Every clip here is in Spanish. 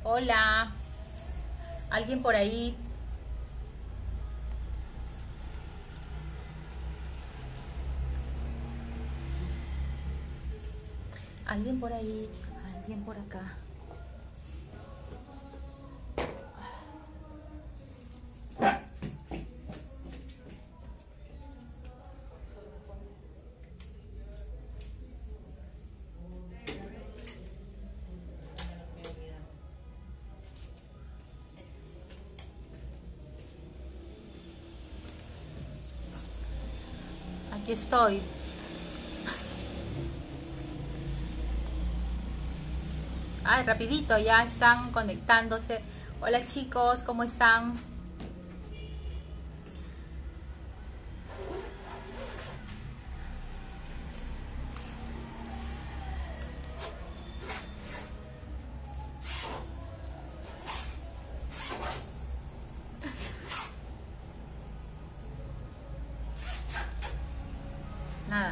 Hola, ¿alguien por ahí? ¿Alguien por ahí? ¿Alguien por acá? Aquí estoy. Ay, rapidito, ya están conectándose. Hola chicos, ¿cómo están? Nada.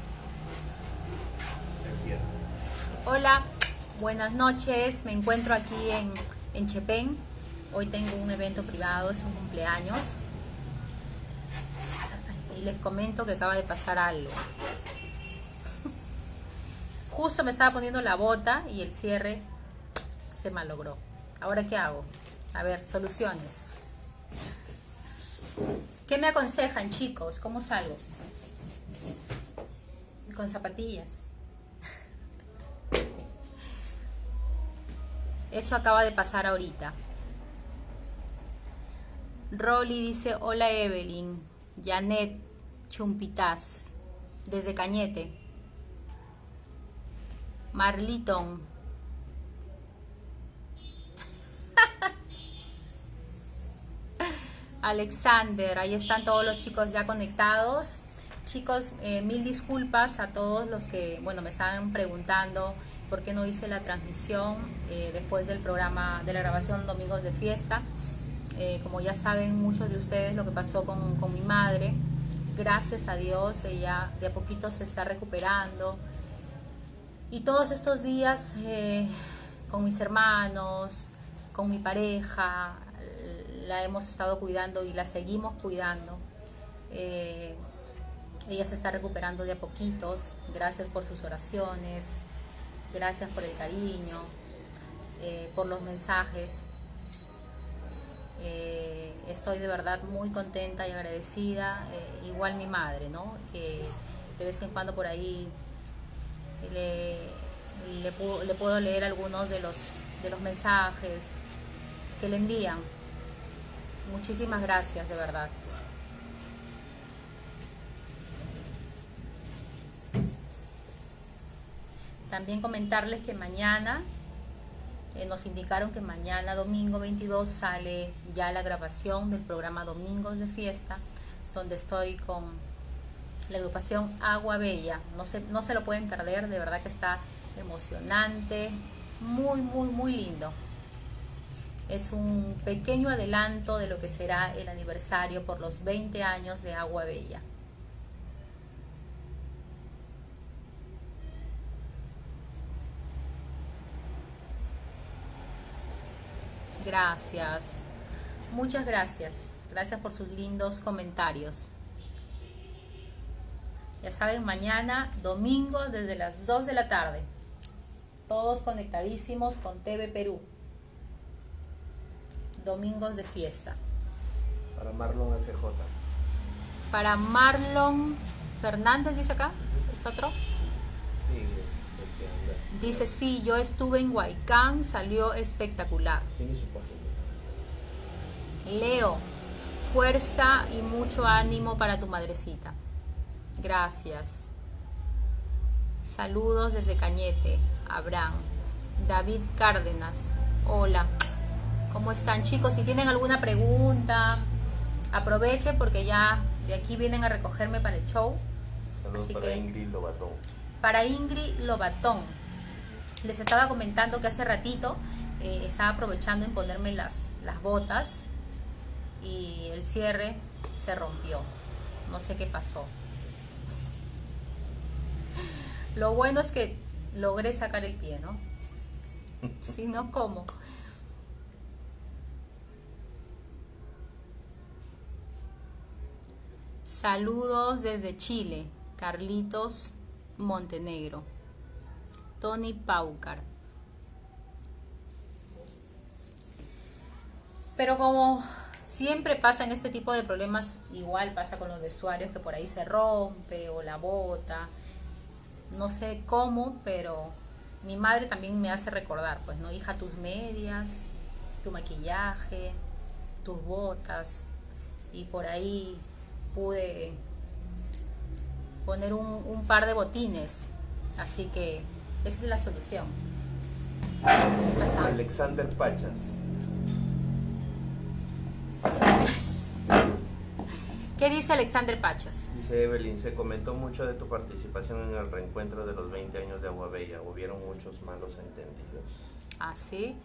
Hola, buenas noches. Me encuentro aquí en Chepén. Hoy tengo un evento privado, es un cumpleaños. Y les comento que acaba de pasar algo. Justo me estaba poniendo la bota y el cierre se malogró. ¿Ahora qué hago? A ver, soluciones. ¿Qué me aconsejan, chicos? ¿Cómo salgo? Con zapatillas. Eso acaba de pasar ahorita. Rolly dice, hola Evelyn. Janet Chumpitas, desde Cañete. Marliton. Alexander, ahí están todos los chicos ya conectados. Chicos, mil disculpas a todos los que, bueno, me estaban preguntando por qué no hice la transmisión después del programa, de la grabación Domingos de Fiesta. Como ya saben muchos de ustedes lo que pasó con mi madre, gracias a Dios ella de a poquito se está recuperando. Y todos estos días con mis hermanos, con mi pareja, la hemos estado cuidando y la seguimos cuidando. Ella se está recuperando de a poquitos. Gracias por sus oraciones, gracias por el cariño, por los mensajes. Estoy de verdad muy contenta y agradecida. Igual mi madre, ¿no? Que de vez en cuando por ahí le puedo leer algunos de los mensajes que le envían. Muchísimas gracias, de verdad. También comentarles que mañana, nos indicaron que mañana, domingo 22, sale ya la grabación del programa Domingos de Fiesta, donde estoy con la agrupación Agua Bella. No se lo pueden perder, de verdad que está emocionante, muy, muy, muy lindo. Es un pequeño adelanto de lo que será el aniversario por los 20 años de Agua Bella. Gracias, muchas gracias. Gracias por sus lindos comentarios. Ya saben, mañana, domingo, desde las 2 de la tarde. Todos conectadísimos con TV Perú. Domingos de Fiesta. Para Marlon FJ. Para Marlon Fernández, dice acá. ¿Es otro? Sí, el que anda. Dice, sí, yo estuve en Huaycán, salió espectacular. Tiene su página. Leo, fuerza y mucho ánimo para tu madrecita. Gracias. Saludos desde Cañete. Abraham. David Cárdenas. Hola. ¿Cómo están, chicos? Si tienen alguna pregunta, aprovechen porque ya de aquí vienen a recogerme para el show. Saludos Así para que, Ingrid Lobatón. para Ingrid Lobatón. Les estaba comentando que hace ratito estaba aprovechando en ponerme las botas y el cierre se rompió. No sé qué pasó. Lo bueno es que logré sacar el pie, ¿no? Si no, ¿cómo? Saludos desde Chile, Carlitos Montenegro. Tony Paucar. Pero como siempre pasa en este tipo de problemas, igual pasa con los vestuarios que por ahí se rompe o la bota. No sé cómo, pero mi madre también me hace recordar, pues, ¿no? Hija, tus medias, tu maquillaje, tus botas. Y por ahí pude poner un par de botines. Así que esa es la solución. Alexander Pachas. ¿Qué dice Alexander Pachas? Dice Evelyn, se comentó mucho de tu participación en el reencuentro de los 20 años de Aguabella. Hubieron muchos malos entendidos. ¿Ah, sí?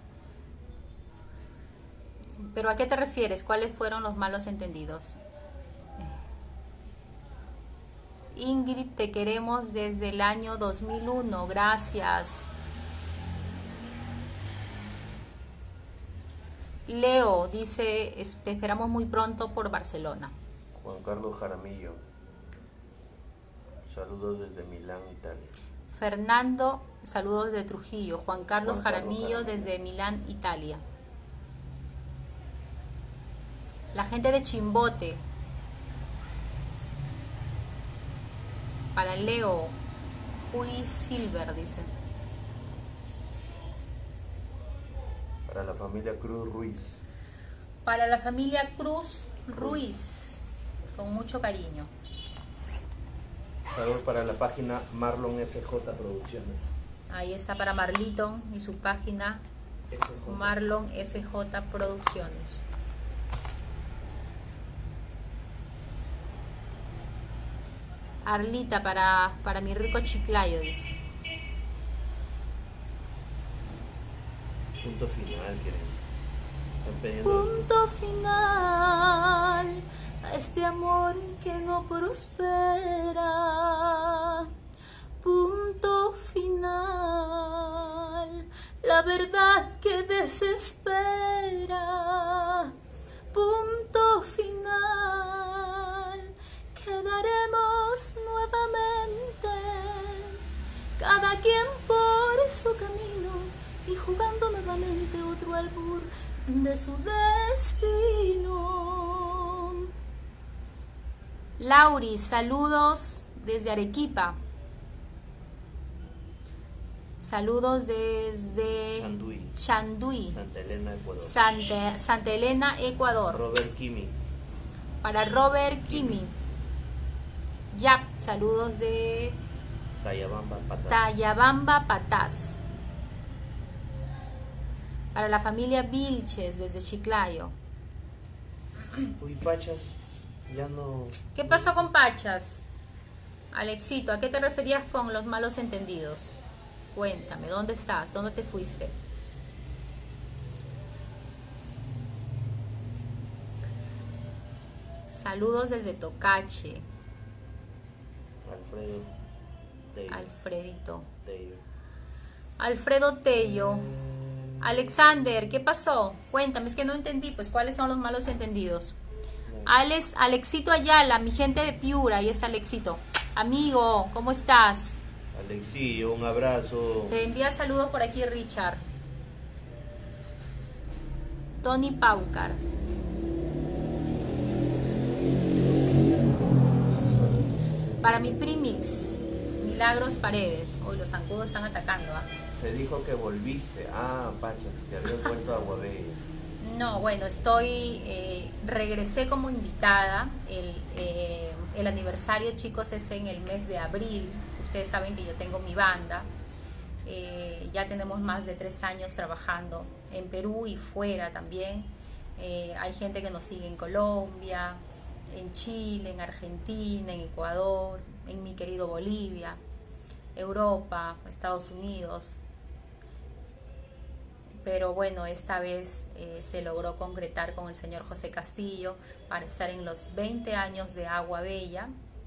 ¿Pero a qué te refieres? ¿Cuáles fueron los malos entendidos? Ingrid, te queremos desde el año 2001. Gracias. Leo dice, te esperamos muy pronto por Barcelona. Juan Carlos Jaramillo. Saludos desde Milán, Italia. Fernando, saludos de Trujillo. Juan Carlos Jaramillo desde Milán, Italia. La gente de Chimbote. Para Leo. Huy Silver, dice. Para la familia Cruz Ruiz. Para la familia Cruz Ruiz. Con mucho cariño. Saludos para la página Marlon FJ Producciones. Ahí está para Marliton y su página FJ. Marlon FJ Producciones. Arlita para mi rico Chiclayo, dice. Punto final, quieren. Están pidiendo. Punto final a este amor que no prospera. Punto final, la verdad que desespera. Punto final, quedaremos nuevamente, cada quien por su camino y jugando nuevamente otro albur de su destino. Lauri, saludos desde Arequipa. Saludos desde Chanduy, Santa Elena, Ecuador. Santa Elena, Ecuador. Robert Kimi. Para Robert Kimi. Yap, saludos de Tayabamba, Patás. Tayabamba, Patás. Para la familia Vilches desde Chiclayo. Uy, Pachas, ya no. ¿Qué pasó con Pachas? Alexito, ¿a qué te referías con los malos entendidos? Cuéntame, ¿dónde estás? ¿Dónde te fuiste? Saludos desde Tocache. Alfredo Tello. Alfredito. Tello. Alfredo Tello. Alexander, ¿qué pasó? Cuéntame, es que no entendí, pues, ¿cuáles son los malos entendidos? Alexito Ayala, mi gente de Piura, ahí está Alexito. Amigo, ¿cómo estás? Alexillo, un abrazo. Te envía saludos por aquí Richard. Tony Paucar. Para mi Primix, Milagros Paredes. Hoy los zancudos están atacando, ¿ah? Se dijo que volviste. Ah, Pachas, que habías vuelto a Aguabella. No, bueno, regresé como invitada. El aniversario, chicos, es en el mes de abril. Ustedes saben que yo tengo mi banda. Ya tenemos más de 3 años trabajando en Perú y fuera también. Hay gente que nos sigue en Colombia, en Chile, en Argentina, en Ecuador, en mi querido Bolivia, Europa, Estados Unidos. Pero bueno, esta vez se logró concretar con el señor José Castillo para estar en los 20 años de Aguabella,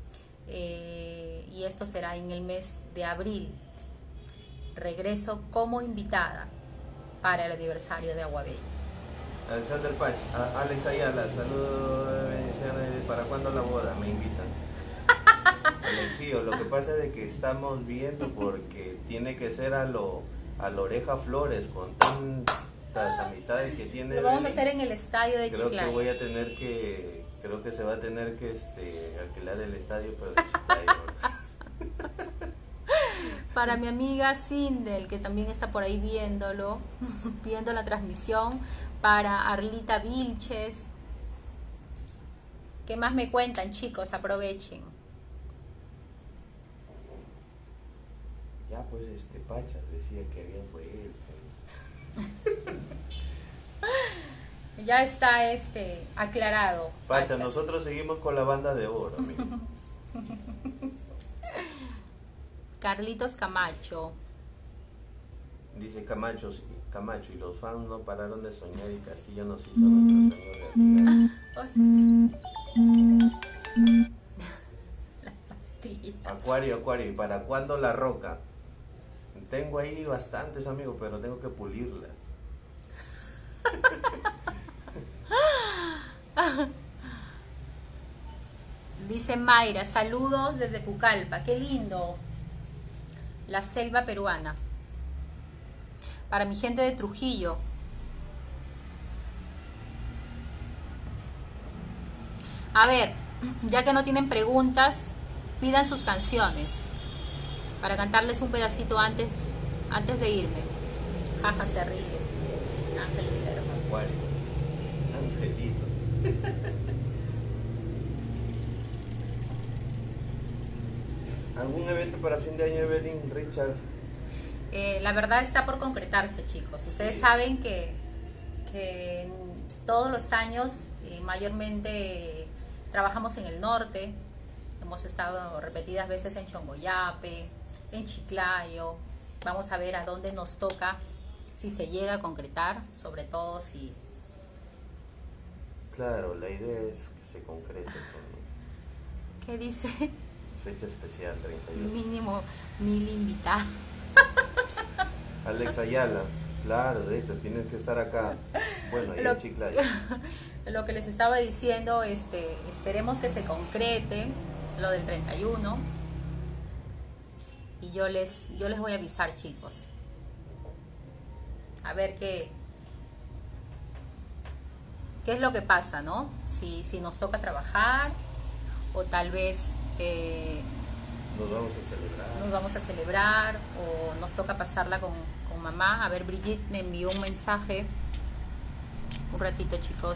y esto será en el mes de abril. Regreso como invitada para el aniversario de Aguabella. Alexander Pach, Alex Ayala, saludos, bendiciones. ¿Para cuándo la boda? Me invitan. Alexio, lo que pasa es de que estamos viendo porque tiene que ser a lo Oreja Flores con tantas amistades que tiene. Lo vamos a Belén. hacer en el estadio de Creo Chiclayo. que voy a tener que, creo que se va a tener que alquilar el estadio, pero de Chiclayo. Para mi amiga Sindel, que también está por ahí viéndolo, viendo la transmisión. Para Arlita Vilches. ¿Qué más me cuentan, chicos? Aprovechen. Ya pues Pachas decía que bien fue él. Ya está aclarado. Pachas, nosotros seguimos con la banda de oro, amigo. Carlitos Camacho. Dice Camacho, y los fans no pararon de soñar y Castillo nos hizo nuestro sueño realidad. Las pastillas. Acuario, ¿y para cuándo la roca? Tengo ahí bastantes, amigos, pero tengo que pulirlas. Dice Mayra, saludos desde Pucallpa, qué lindo. La selva peruana. Para mi gente de Trujillo. A ver, ya que no tienen preguntas, pidan sus canciones para cantarles un pedacito antes de irme. Jaja, se ríe. Ángel Lucero. Acuario, Angelito. ¿Algún evento para fin de año, Evelyn, Richard? La verdad está por concretarse, chicos. Ustedes saben que todos los años mayormente trabajamos en el norte. Hemos estado repetidas veces en Chongoyape, en Chiclayo. Vamos a ver a dónde nos toca, si se llega a concretar, sobre todo si... Claro, la idea es que se concrete con ¿Qué dice? fecha especial, 31. Mínimo 1000 invitados. Alex Ayala, claro, de hecho, tienes que estar acá. Bueno, ahí en Chiclayo. Lo que les estaba diciendo, esperemos que se concrete lo del 31 y yo les voy a avisar, chicos, a ver qué es lo que pasa, ¿no? Si nos toca trabajar o tal vez nos vamos a celebrar o nos toca pasarla con mamá. A ver, Brigitte me envió un mensaje un ratito, chicos.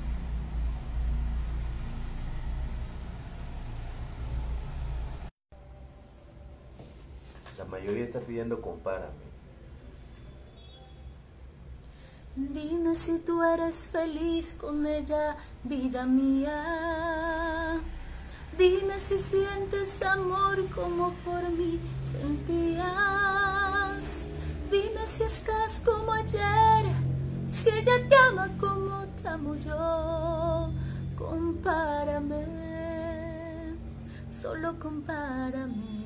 La mayoría está pidiendo compárame. Dime si tú eres feliz con ella, vida mía. Dime si sientes amor como por mí sentías. Dime si estás como ayer, si ella te ama como te amo yo. Compárame, solo compárame.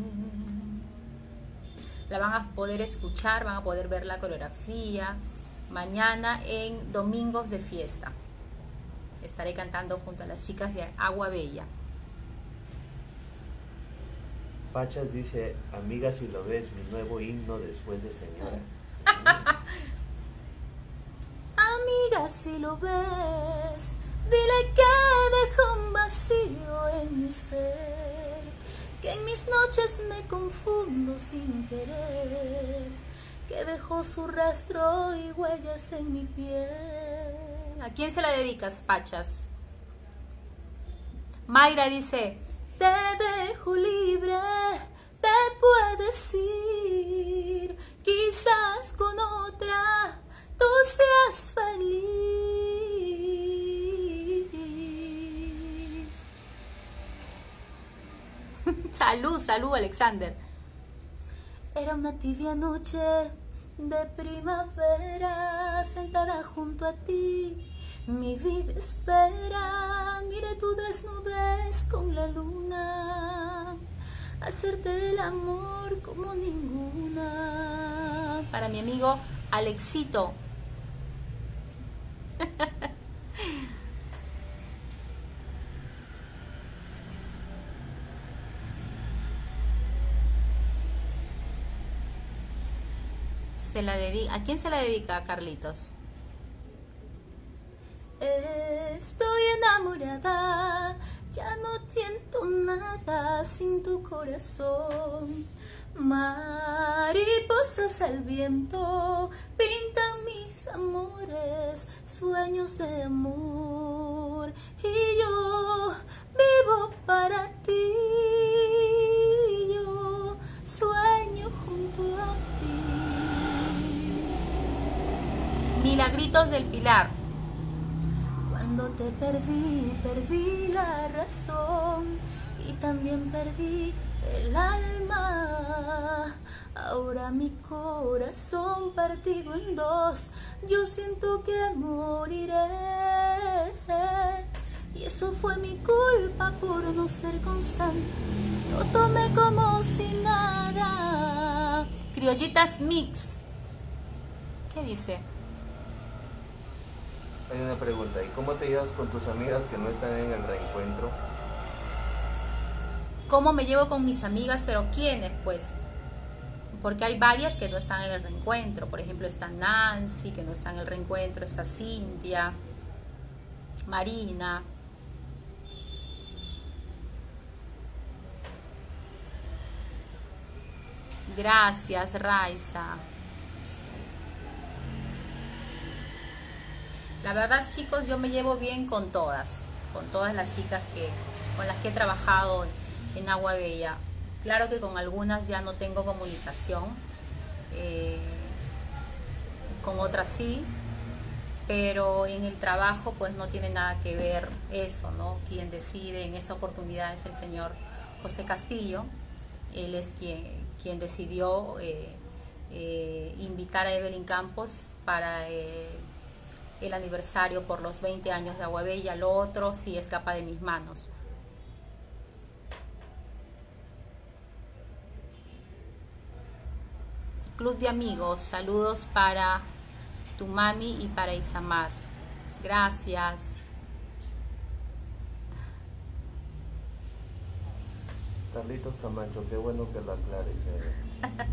La van a poder escuchar, van a poder ver la coreografía mañana en Domingos de Fiesta. Estaré cantando junto a las chicas de Agua Bella. Pachas dice, amiga, si lo ves, mi nuevo himno después de señora. Amiga, si lo ves, dile que dejo un vacío en mi ser, que en mis noches me confundo sin querer, que dejó su rastro y huellas en mi piel. ¿A quién se la dedicas, Pachas? Mayra dice, te dejo libre, te puedes ir, quizás con otra tú seas feliz. Salud, Alexander. Era una tibia noche de primavera, sentada junto a ti, mi vida espera. Mire tu desnudez con la luna, hacerte el amor como ninguna. Para mi amigo Alexito. ¿A quién se la dedica, Carlitos? Estoy enamorada, ya no siento nada sin tu corazón. Mariposas al viento pintan mis amores, sueños de amor. Y yo vivo para ti, yo sueño junto a ti. Milagritos del Pilar. Cuando te perdí, perdí la razón y también perdí el alma. Ahora mi corazón partido en dos, yo siento que moriré. Y eso fue mi culpa por no ser constante. Lo tomé como si nada. Criollitas Mix. ¿Qué dice? Hay una pregunta, ¿y cómo te llevas con tus amigas que no están en el reencuentro? ¿Cómo me llevo con mis amigas? ¿Pero quiénes? Pues, porque hay varias que no están en el reencuentro. Por ejemplo, está Nancy, que no está en el reencuentro, está Cintia, Marina. Gracias, Raiza. La verdad, chicos, yo me llevo bien con todas las chicas con las que he trabajado en Agua Bella. Claro que con algunas ya no tengo comunicación, con otras sí, pero en el trabajo pues no tiene nada que ver eso, ¿no? Quien decide en esta oportunidad es el señor José Castillo. Él es quien decidió invitar a Evelyn Campos para el aniversario por los 20 años de Agua Bella. Lo otro sí escapa de mis manos. Club de amigos, saludos para tu mami y para Isamar. Gracias. Carlitos Camacho, qué bueno que lo aclares.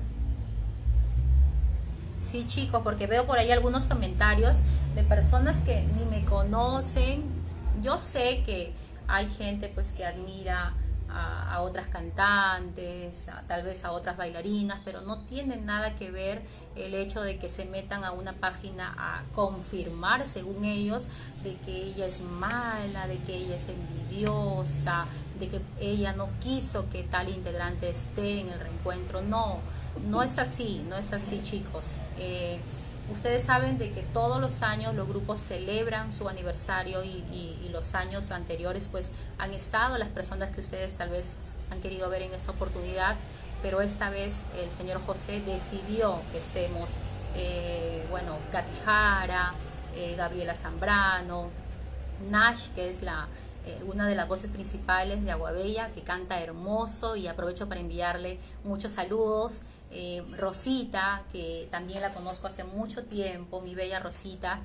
Sí, chicos, porque veo por ahí algunos comentarios de personas que ni me conocen. Yo sé que hay gente pues que admira a otras cantantes, tal vez a otras bailarinas, pero no tiene nada que ver el hecho de que se metan a una página a confirmar, según ellos, de que ella es mala, de que ella es envidiosa, de que ella no quiso que tal integrante esté en el reencuentro. No es así, no es así, chicos. Ustedes saben de que todos los años los grupos celebran su aniversario y los años anteriores pues han estado las personas que ustedes tal vez han querido ver en esta oportunidad, pero esta vez el señor José decidió que estemos, bueno, Katy Jara, Gabriela Zambrano, Nash, que es una de las voces principales de Agua Bella, que canta hermoso, y aprovecho para enviarle muchos saludos. Rosita, que también la conozco hace mucho tiempo, mi bella Rosita.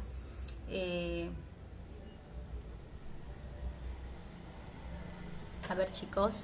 A ver, chicos.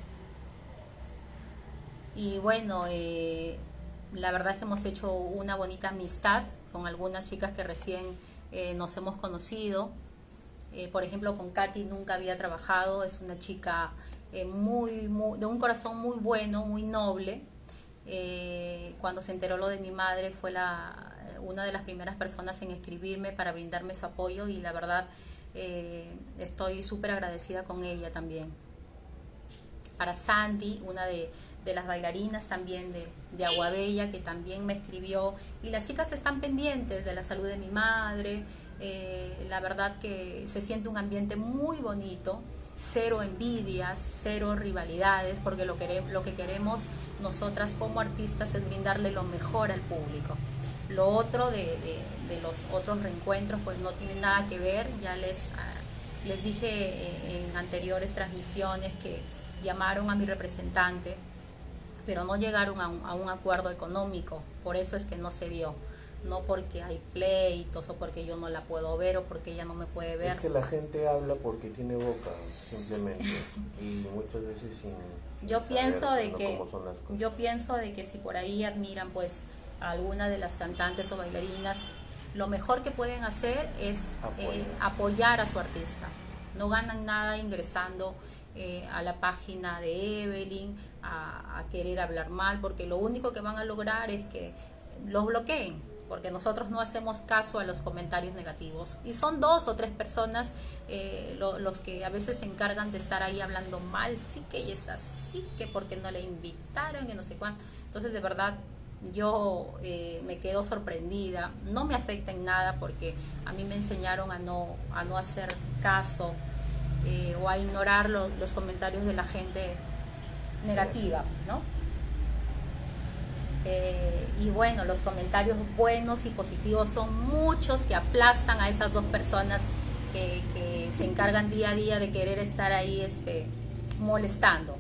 Y bueno, la verdad es que hemos hecho una bonita amistad con algunas chicas que recién nos hemos conocido. Por ejemplo, con Katy nunca había trabajado. Es una chica de un corazón muy bueno, muy noble. Cuando se enteró lo de mi madre fue una de las primeras personas en escribirme para brindarme su apoyo, y la verdad estoy súper agradecida con ella también. Para Sandy, una de las bailarinas también de Agua Bella, que también me escribió, y las chicas están pendientes de la salud de mi madre. La verdad que se siente un ambiente muy bonito, cero envidias, cero rivalidades, porque lo que queremos nosotras como artistas es brindarle lo mejor al público. Lo otro de los otros reencuentros pues no tiene nada que ver. Ya les dije en anteriores transmisiones que llamaron a mi representante, pero no llegaron a un acuerdo económico, por eso es que no se dio. no porque hay pleitos o porque yo no la puedo ver o porque ella no me puede ver. Es que la gente habla porque tiene boca, simplemente, y muchas veces Yo pienso saber, de ¿no?, que cómo son las cosas. yo pienso de que si por ahí admiran pues a alguna de las cantantes o bailarinas, lo mejor que pueden hacer es apoyar a su artista. No ganan nada ingresando a la página de Evelyn a querer hablar mal, porque lo único que van a lograr es que los bloqueen, porque nosotros no hacemos caso a los comentarios negativos. Y son 2 o 3 personas los que a veces se encargan de estar ahí hablando mal, sí que ella es así, que porque no le invitaron, que no sé cuánto. Entonces, de verdad, yo me quedo sorprendida. No me afecta en nada porque a mí me enseñaron a no hacer caso o a ignorar los comentarios de la gente negativa, ¿no? Y bueno, los comentarios buenos y positivos son muchos que aplastan a esas 2 personas que se encargan día a día de querer estar ahí molestando.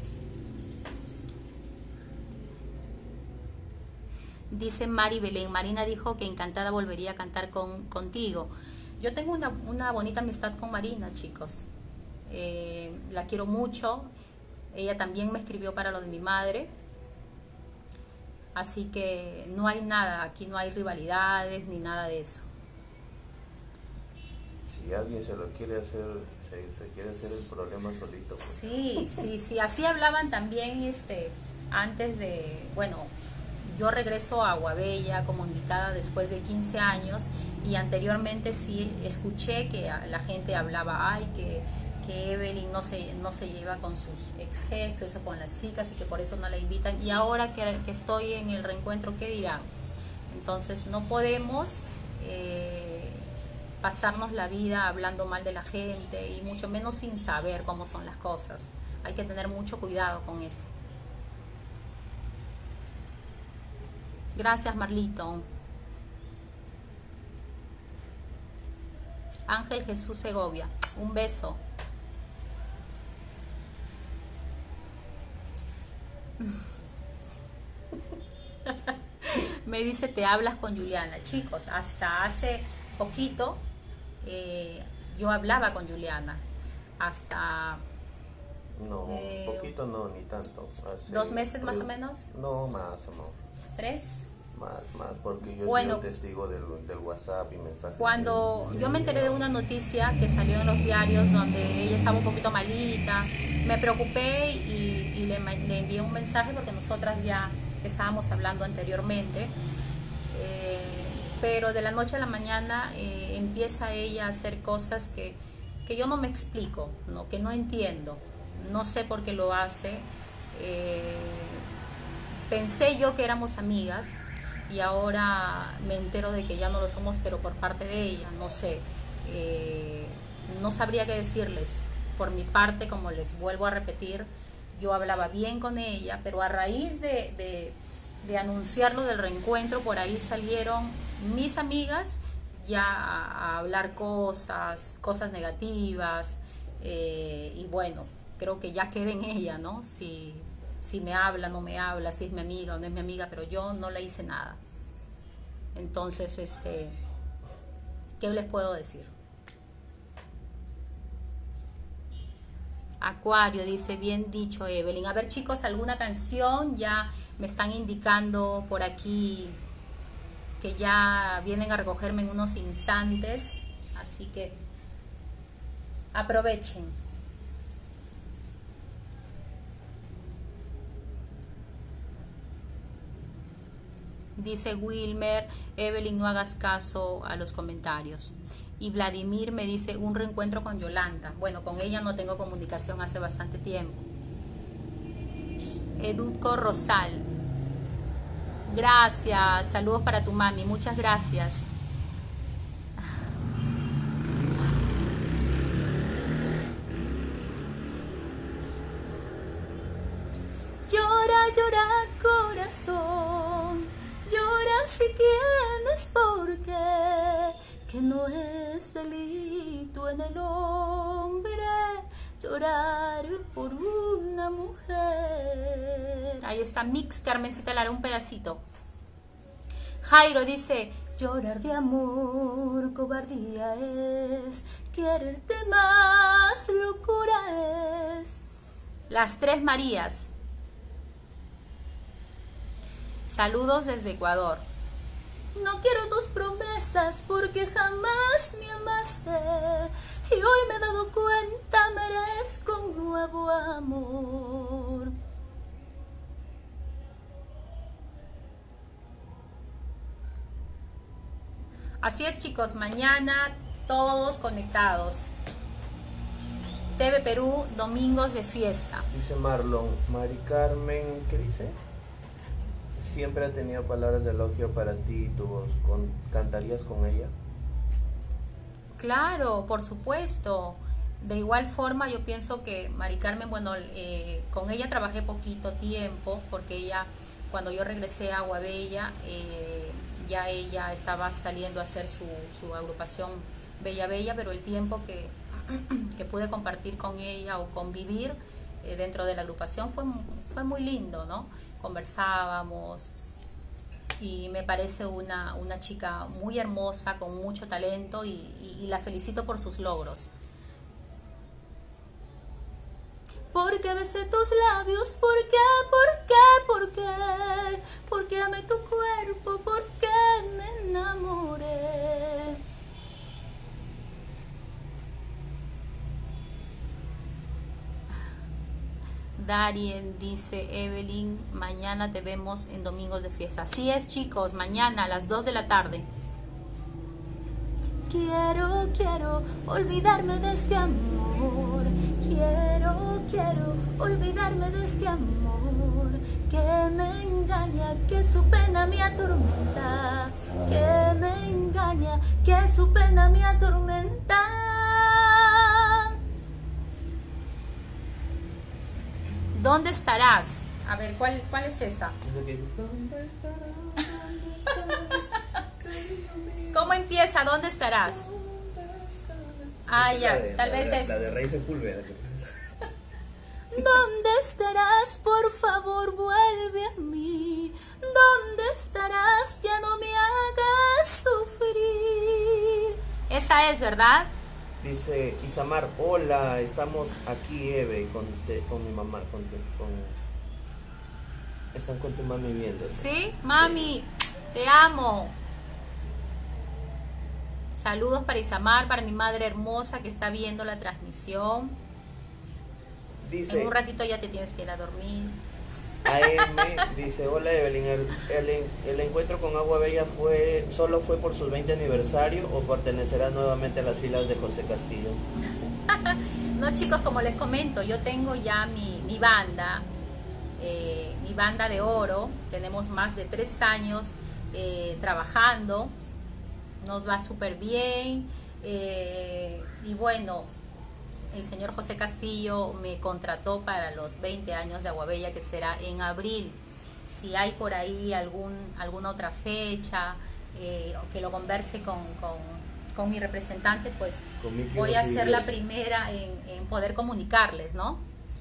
Dice Mari Belén, Marina dijo que encantada volvería a cantar contigo. Yo tengo una bonita amistad con Marina, chicos. La quiero mucho. Ella también me escribió para lo de mi madre. Así que no hay nada, aquí no hay rivalidades ni nada de eso. Si alguien se lo quiere hacer, se quiere hacer el problema solito. Pues. Sí, así hablaban también antes de, bueno, yo regreso a Aguabella como invitada después de 15 años y anteriormente sí escuché que la gente hablaba, ay, que Evelyn no se lleva con sus ex jefes o con las chicas y que por eso no la invitan, y ahora que estoy en el reencuentro, ¿qué dirán? Entonces no podemos pasarnos la vida hablando mal de la gente y mucho menos sin saber cómo son las cosas. Hay que tener mucho cuidado con eso. Gracias, Marlito. Ángel Jesús Segovia, un beso. Me dice, te hablas con Juliana. Chicos, hasta hace poquito yo hablaba con Juliana. Hasta... No, poquito no, ni tanto. Hace 2 meses más o menos. No, más o menos. 3. Más, porque yo bueno, soy testigo del WhatsApp y mensajes. Cuando yo me enteré de una noticia que salió en los diarios donde ella estaba un poquito malita, me preocupé y le envié un mensaje porque nosotras ya estábamos hablando anteriormente, pero de la noche a la mañana empieza ella a hacer cosas que yo no me explico, ¿no? Que no entiendo, no sé por qué lo hace. Pensé yo que éramos amigas y ahora me entero de que ya no lo somos, pero por parte de ella, no sé, no sabría qué decirles. Por mi parte, como les vuelvo a repetir, yo hablaba bien con ella, pero a raíz de anunciarlo del reencuentro, por ahí salieron mis amigas ya a hablar cosas negativas, y bueno, creo que ya queda en ella, ¿no? Si me habla, no me habla, si es mi amiga o no es mi amiga, pero yo no le hice nada. Entonces, ¿qué les puedo decir? Acuario dice, bien dicho, Evelyn. A ver, chicos, alguna canción. Ya me están indicando por aquí que ya vienen a recogerme en unos instantes, así que aprovechen. Dice Wilmer, Evelyn, no hagas caso a los comentarios. Y Vladimir me dice, un reencuentro con Yolanda. Bueno, con ella no tengo comunicación hace bastante tiempo. Edutco Rosal, gracias, saludos para tu mami, muchas gracias. Llora, llora corazón, llora si tienes por qué, que no es delito en el hombre llorar por una mujer. Ahí está Mix, Carmencita Lara, un pedacito. Jairo dice, llorar de amor, cobardía es, quererte más, locura es. Las Tres Marías. Saludos desde Ecuador. No quiero tus promesas porque jamás me amaste y hoy me he dado cuenta merezco un nuevo amor. Así es, chicos, mañana todos conectados. TV Perú, domingos de fiesta. Dice Marlon, Mari Carmen, ¿qué dice? Siempre ha tenido palabras de elogio para ti y tu voz. ¿Cantarías con ella? Claro, por supuesto. De igual forma yo pienso que Mari Carmen, bueno, con ella trabajé poquito tiempo, porque ella, cuando yo regresé a Aguabella, ya ella estaba saliendo a hacer su agrupación Bella Bella, pero el tiempo que pude compartir con ella o convivir dentro de la agrupación fue muy lindo, ¿no? Conversábamos y me parece una chica muy hermosa, con mucho talento y la felicito por sus logros. Porque besé tus labios, ¿por qué? Porque amé tu cuerpo, porque me enamoré. Darien dice, Evelyn, mañana te vemos en Domingos de Fiesta. Así es, chicos, mañana a las 2 de la tarde. Quiero olvidarme de este amor. Quiero olvidarme de este amor que me engaña, que su pena me atormenta. Que me engaña, que su pena me atormenta. ¿Dónde estarás? A ver, ¿cuál es esa? ¿Dónde estarás? ¿Cómo empieza? ¿Dónde estarás? Ah, ya, tal vez es. La de Rey Sepúlveda. ¿Dónde estarás? Por favor, vuelve a mí. ¿Dónde estarás? Ya no me hagas sufrir. Esa es, ¿verdad? Dice Isamar, hola, estamos aquí, Eve, con mi mamá, están con tu mami viendo. Sí, mami, te amo. Saludos para Isamar, para mi madre hermosa que está viendo la transmisión. Dice, en un ratito ya te tienes que ir a dormir. AM dice, hola Evelyn, el encuentro con Aguabella solo fue por su 20 aniversario o pertenecerá nuevamente a las filas de José Castillo. No, chicos, como les comento, yo tengo ya mi banda, mi banda de oro. Tenemos más de 3 años trabajando, nos va súper bien y bueno, el señor José Castillo me contrató para los 20 años de Aguabella, que será en abril. Si hay por ahí alguna otra fecha, o que lo converse con mi representante, pues voy a ser la primera en poder comunicarles, ¿no?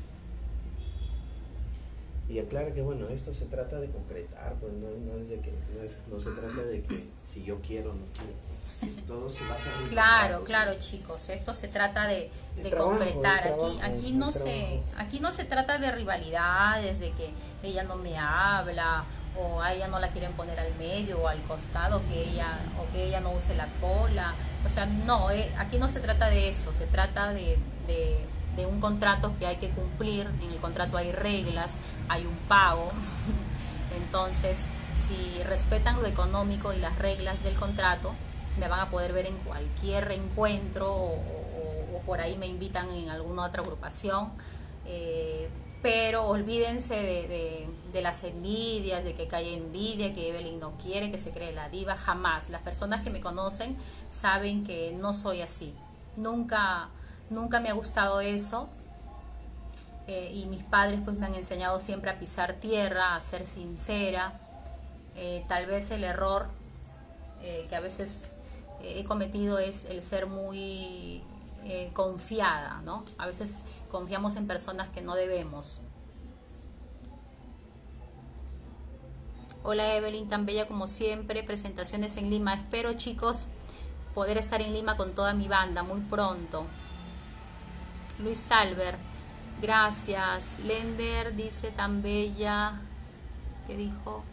Y aclara que bueno, esto se trata de concretar, pues no se trata de que si yo quiero o no quiero. Todo se basa en claro, chicos, esto se trata de trabajo, concretar. Aquí no se trata de rivalidades, de que ella no me habla o a ella no la quieren poner al medio o al costado, que ella no use la cola. O sea, no, aquí no se trata de eso, se trata de un contrato que hay que cumplir. En el contrato hay reglas, hay un pago. Entonces, si respetan lo económico y las reglas del contrato, me van a poder ver en cualquier reencuentro o por ahí me invitan en alguna otra agrupación, pero olvídense de las envidias, de que cae envidia, que Evelyn no quiere, que se cree la diva. Jamás. Las personas que me conocen saben que no soy así, nunca me ha gustado eso, y mis padres pues me han enseñado siempre a pisar tierra, a ser sincera. Tal vez el error que a veces he cometido es el ser muy confiada, ¿no? A veces confiamos en personas que no debemos. Hola Evelyn, tan bella como siempre, presentaciones en Lima. Espero, chicos, poder estar en Lima con toda mi banda muy pronto. Luis Salver, gracias. Lender dice tan bella. ¿Qué dijo?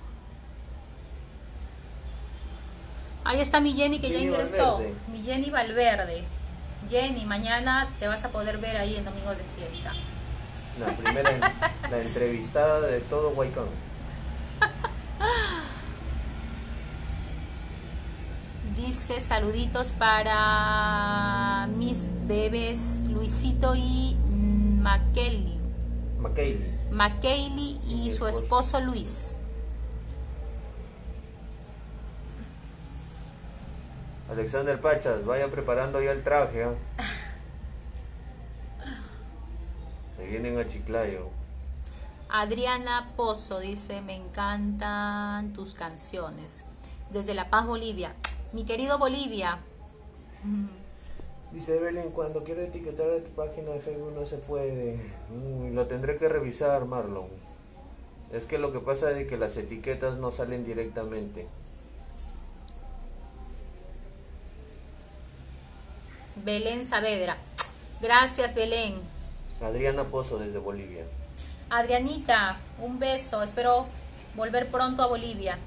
Ahí está mi Jenny que Jenny ya ingresó. Valverde. Mi Jenny Valverde. Jenny, mañana te vas a poder ver ahí en Domingos de Fiesta. La primera, la entrevistada de todo Huaycán. Dice saluditos para mis bebés Luisito y Makaylee y su esposo Luis. Alexander Pachas, vayan preparando ya el traje. Se vienen a Chiclayo. Adriana Pozo dice, me encantan tus canciones. Desde La Paz, Bolivia. Mi querido Bolivia. Dice Evelyn, cuando quiero etiquetar a tu página de Facebook no se puede. Lo tendré que revisar, Marlon. Es que lo que pasa es que las etiquetas no salen directamente. Belén Saavedra. Gracias, Belén. Adriana Pozo desde Bolivia. Adrianita, un beso. Espero volver pronto a Bolivia.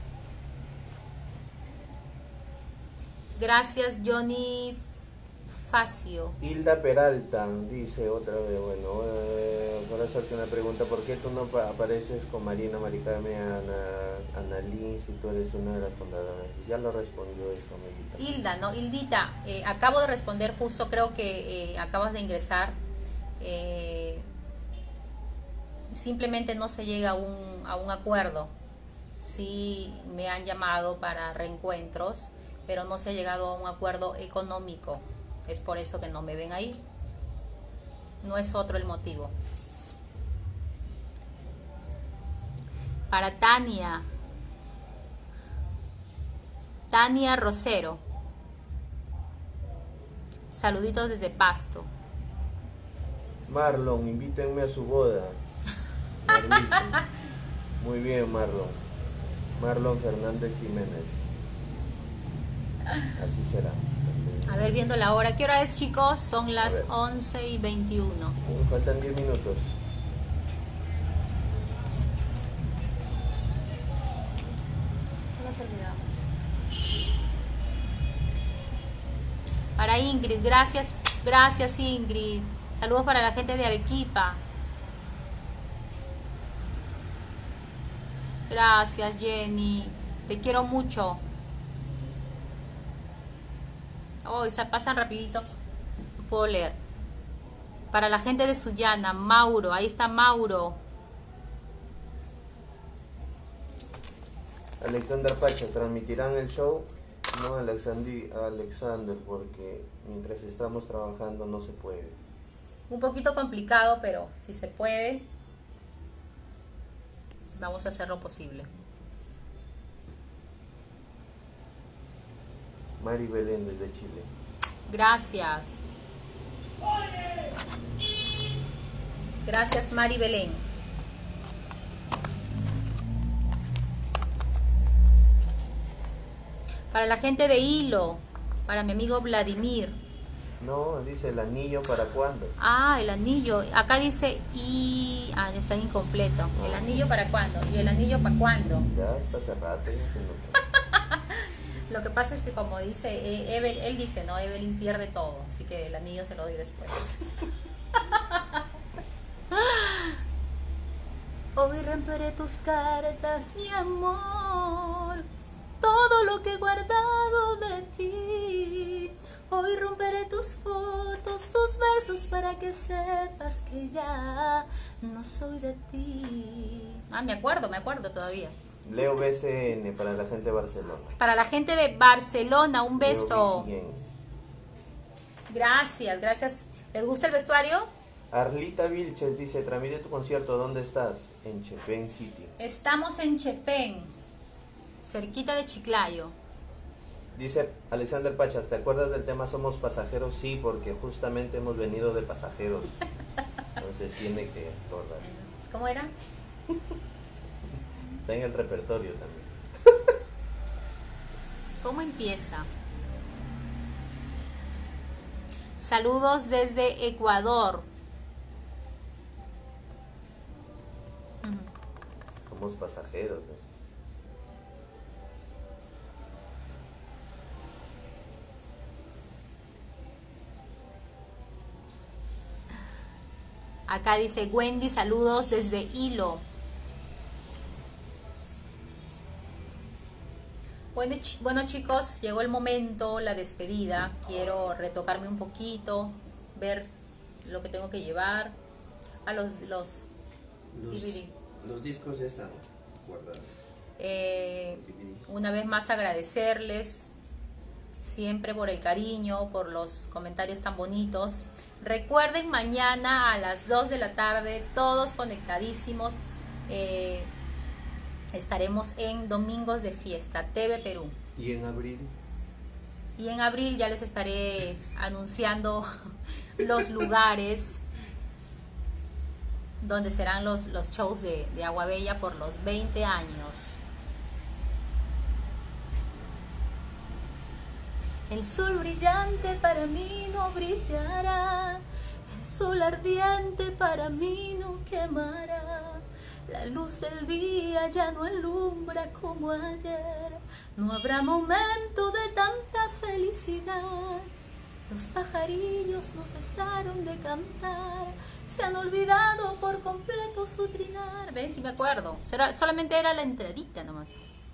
Gracias, Johnny Facio. Hilda Peralta dice otra vez, bueno, para hacerte una pregunta, ¿por qué tú no apareces con Marina, Maricarmen, Annalyn, si tú eres una de las fundadoras? Ya lo respondió eso, amiguita. Hilda, ¿no? Hildita, acabo de responder justo, creo que acabas de ingresar. Simplemente no se llega a un acuerdo. Sí me han llamado para reencuentros, pero no se ha llegado a un acuerdo económico. Es por eso que no me ven ahí. No es otro el motivo. Para Tania Rosero. Saluditos desde Pasto. Marlon, invítenme a su boda. Marlito. Muy bien, Marlon. Marlon Fernández Jiménez. Así será. A ver, viendo la hora. ¿Qué hora es, chicos? Son las 11:21. Faltan 10 minutos. Nos olvidamos. Para Ingrid, gracias. Gracias, Ingrid. Saludos para la gente de Arequipa. Gracias, Jenny. Te quiero mucho. Oh, se pasan rapidito. No puedo leer. Para la gente de Sullana, Mauro. Ahí está Mauro. Alexander Pacha, ¿transmitirán el show? No, Alexander, porque mientras estamos trabajando no se puede. Un poquito complicado, pero si se puede, vamos a hacer lo posible. Mari Belén desde Chile. Gracias. Gracias, Mari Belén. Para la gente de Hilo, para mi amigo Vladimir. No, dice el anillo para cuándo. Ah, el anillo. Acá dice ya está incompleto. ¿El anillo para cuándo? ¿Y el anillo para cuándo? Ya está hace rato. Lo que pasa es que como dice, él dice, no, Evelyn pierde todo, así que el anillo se lo doy después. Hoy romperé tus cartas, mi amor, todo lo que he guardado de ti. Hoy romperé tus fotos, tus versos para que sepas que ya no soy de ti. Me acuerdo todavía. Leo BCN para la gente de Barcelona. Para la gente de Barcelona, un beso. Leo Gracias, gracias. ¿Les gusta el vestuario? Arlita Vilches dice, transmite tu concierto, ¿dónde estás? En Chepén City. Estamos en Chepén, cerquita de Chiclayo. Dice Alexander Pachas, ¿te acuerdas del tema Somos Pasajeros? Sí, porque justamente hemos venido de pasajeros. Entonces tiene que acordar. ¿Cómo era? Está en el repertorio también. ¿Cómo empieza? Saludos desde Ecuador. Somos pasajeros. Acá dice Wendy, saludos desde Hilo. Bueno chicos, llegó el momento, la despedida. Quiero retocarme un poquito, ver lo que tengo que llevar. A los DVD. Los discos ya están guardados. Una vez más agradecerles siempre por el cariño, por los comentarios tan bonitos. Recuerden, mañana a las 2 de la tarde, todos conectadísimos, estaremos en Domingos de Fiesta, TV Perú. ¿Y en abril? Y en abril ya les estaré anunciando los lugares donde serán los shows de Agua Bella por los 20 años. El sol brillante para mí no brillará, el sol ardiente para mí no quemará, la luz del día ya no alumbra como ayer, no habrá momento de tanta felicidad. Los pajarillos no cesaron de cantar, se han olvidado por completo su trinar. ¿Ven? Si me acuerdo, solamente era la entradita nomás.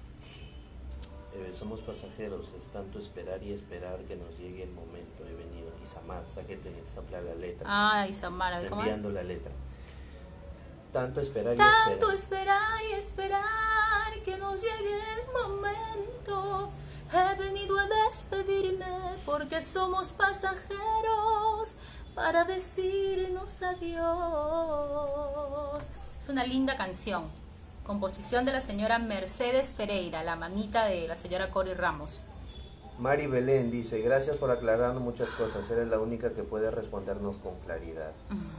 Somos pasajeros, es tanto esperar y esperar que nos llegue el momento. He venido. Isamar, sáquete, sopla la letra. Ah, Isamar, está ¿cómo? enviando la letra. Tanto esperar y Tanto esperar y esperar que nos llegue el momento. He venido a despedirme porque somos pasajeros para decirnos adiós. Es una linda canción. Composición de la señora Mercedes Pereira, la mamita de la señora Cori Ramos. Mari Belén dice, gracias por aclararnos muchas cosas, eres la única que puede respondernos con claridad.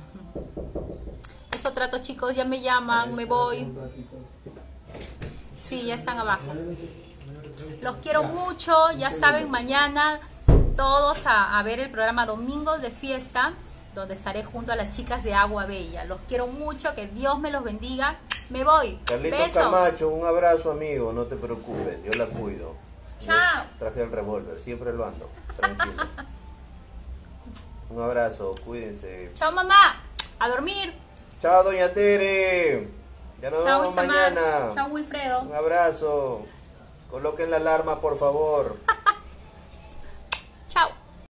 Eso trato chicos, ya me llaman, me voy. Sí, ya están abajo. Los quiero mucho, ya saben, mañana todos a ver el programa Domingos de Fiesta, donde estaré junto a las chicas de Agua Bella. Los quiero mucho, que Dios me los bendiga. Me voy. Carlitos Besos. Camacho, un abrazo amigo, no te preocupes, yo la cuido. Chao. Traje el revólver, siempre lo ando, tranquilo. Un abrazo, cuídense. Chao mamá, a dormir. Chao doña Tere, ya nos Chao vemos Isamar. mañana. Chao Wilfredo. Un abrazo, coloquen la alarma por favor.